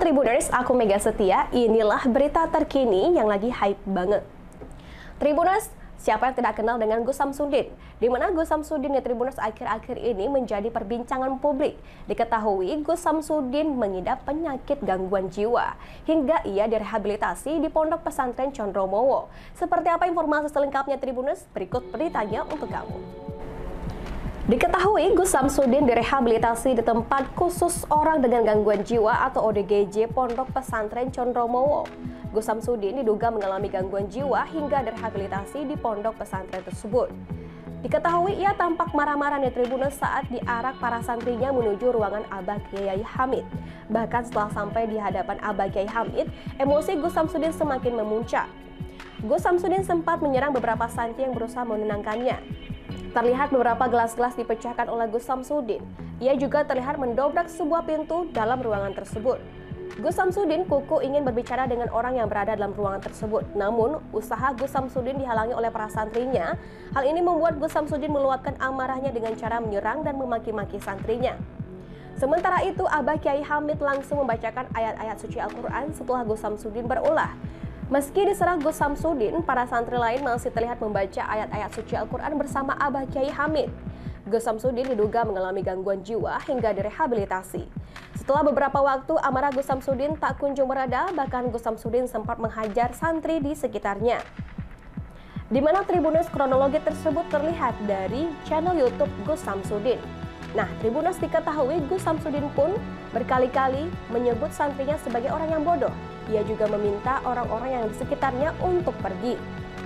Tribuners, aku Mega Setia. Inilah berita terkini yang lagi hype banget. Tribuners, siapa yang tidak kenal dengan Gus Samsudin? Di mana Gus Samsudin di Tribuners akhir-akhir ini menjadi perbincangan publik. Diketahui Gus Samsudin mengidap penyakit gangguan jiwa hingga ia direhabilitasi di Pondok Pesantren Condromowo. Seperti apa informasi selengkapnya Tribuners? Berikut beritanya untuk kamu. Diketahui Gus Samsudin direhabilitasi di tempat khusus orang dengan gangguan jiwa atau ODGJ Pondok Pesantren Condromowo. Gus Samsudin diduga mengalami gangguan jiwa hingga direhabilitasi di pondok pesantren tersebut. Diketahui ia tampak marah-marah di Tribuners saat diarak para santrinya menuju ruangan Abah Kiai Hamid. Bahkan setelah sampai di hadapan Abah Kiai Hamid, emosi Gus Samsudin semakin memuncak. Gus Samsudin sempat menyerang beberapa santri yang berusaha menenangkannya. Terlihat beberapa gelas-gelas dipecahkan oleh Gus Samsudin. Ia juga terlihat mendobrak sebuah pintu dalam ruangan tersebut. Gus Samsudin kuku ingin berbicara dengan orang yang berada dalam ruangan tersebut. Namun, usaha Gus Samsudin dihalangi oleh para santrinya. Hal ini membuat Gus Samsudin meluapkan amarahnya dengan cara menyerang dan memaki-maki santrinya. Sementara itu, Abah Kiai Hamid langsung membacakan ayat-ayat suci Al-Quran setelah Gus Samsudin berulah. Meski diserang Gus Samsudin, para santri lain masih terlihat membaca ayat-ayat suci Al-Quran bersama Abah Kiai Hamid. Gus Samsudin diduga mengalami gangguan jiwa hingga direhabilitasi. Setelah beberapa waktu, amarah Gus Samsudin tak kunjung mereda, bahkan Gus Samsudin sempat menghajar santri di sekitarnya. Di mana Tribuners kronologi tersebut terlihat dari channel YouTube Gus Samsudin. Nah, Tribuners diketahui Gus Samsudin pun berkali-kali menyebut santrinya sebagai orang yang bodoh. Ia juga meminta orang-orang yang di sekitarnya untuk pergi.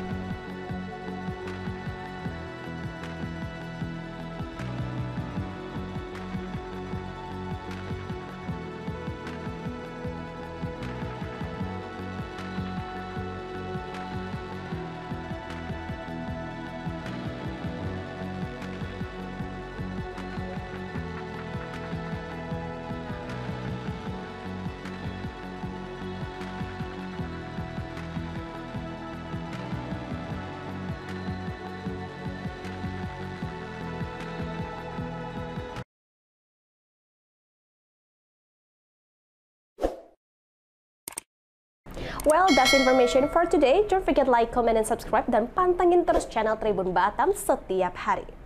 Well, that's information for today. Don't forget like, comment, and subscribe dan pantengin terus channel Tribun Batam setiap hari.